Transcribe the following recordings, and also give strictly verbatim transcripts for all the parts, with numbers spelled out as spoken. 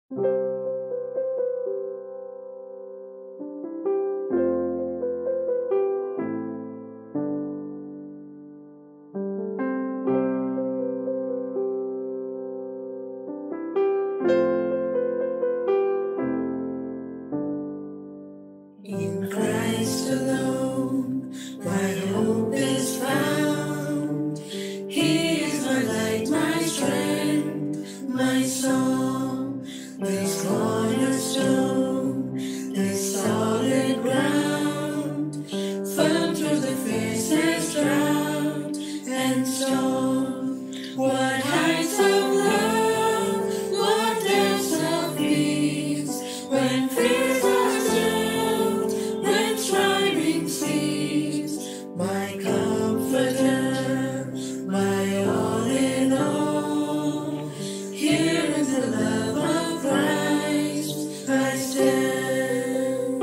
In Christ alone, my hope is found. He is my light, my strength, my song. This cornerstone, this solid ground, firm through the fiercest drought and storm. What heights of love, what depths of peace, when fears are stilled, when striving cease. My comforter, my all in all, here in the love of Christ I stand.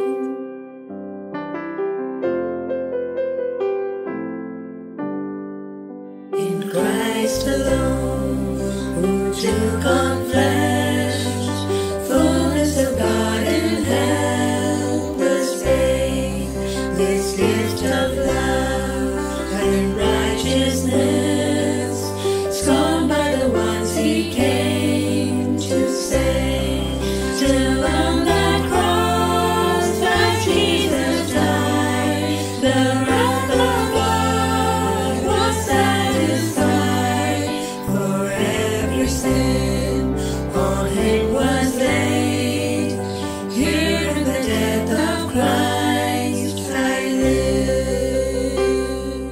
In Christ alone, who took on flesh, fullness of God in helpless babe, this gift of love and righteousness, scorned by the ones he came to save, till on that cross that Jesus died, the wrath of God was satisfied. For every sin on him was laid. Here in the death of Christ I live.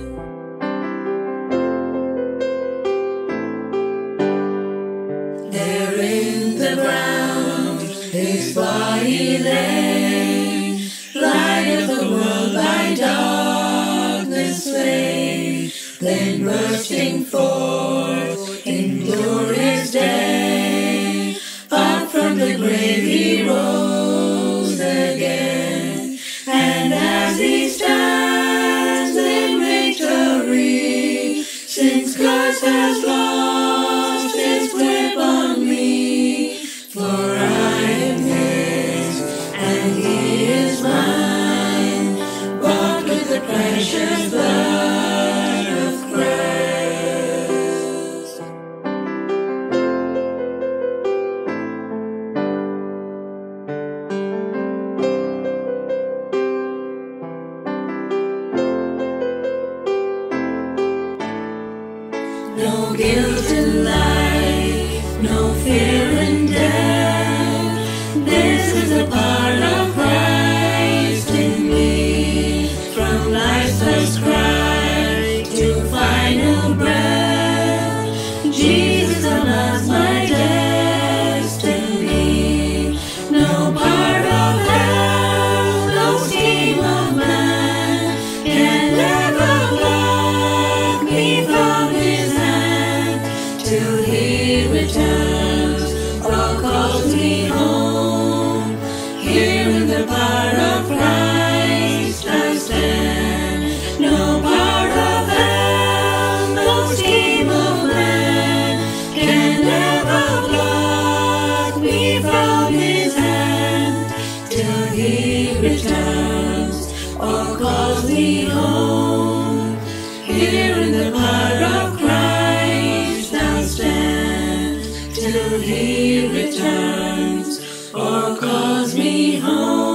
There in the ground his body lay, light of the world by darkness slain, then bursting forth in glorious day, up from the grave he rose again. And as he stands in victory, since curse has lost its grip on me, for I am his and he is mine, bought with the precious blood of Christ. No guilt in life, no fear in death. This is a part of Christ in me. From life's first cry to final breath, Jesus unlocks my destiny. No part of hell, no scheme of man can ever pluck me from his hand, till he returns or calls me home. Here in the power of Christ I stand. No power of hell, no scheme of man can ever pluck me from his hand, till he returns or calls me home. Here in the power of Christ I stand, till he returns or calls me home.